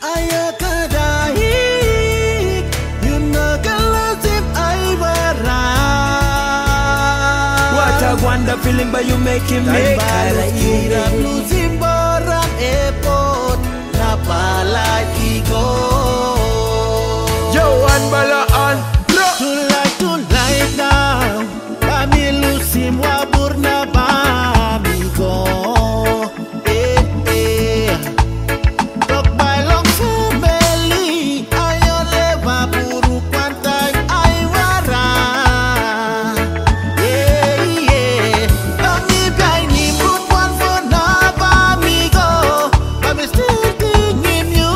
Ayo kadaik, you know kalau if I barang. What a wonder feeling, but you making me cry. Kira losing barang airport, napalagi go. Joan Balaan, Tonight now, kami lusim wabur na bamigo. Tok balong family, ayo lewa buru pantai ay wara. Kami biay ni buwan for na bamigo, kami still tingin you.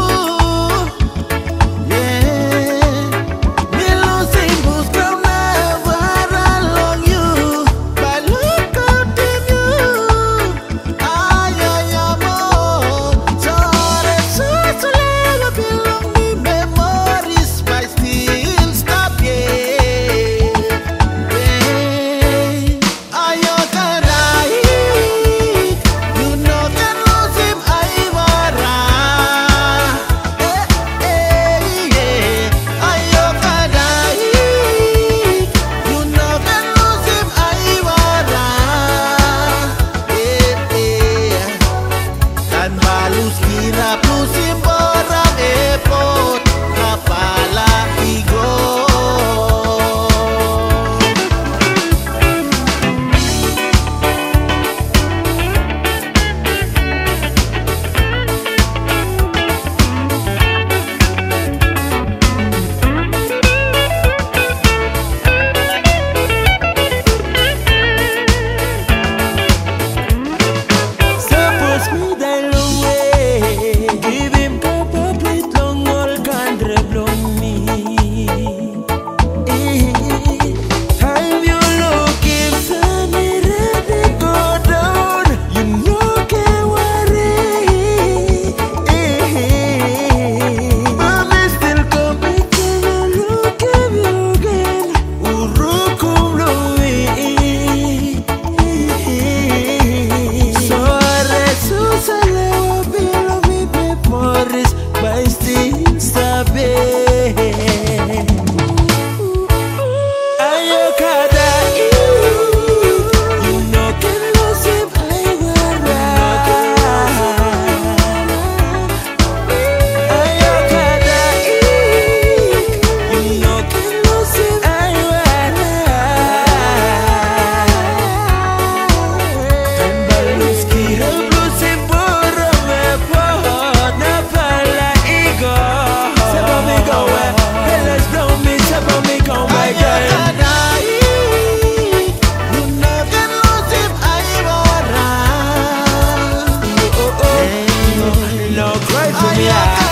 no cry for me.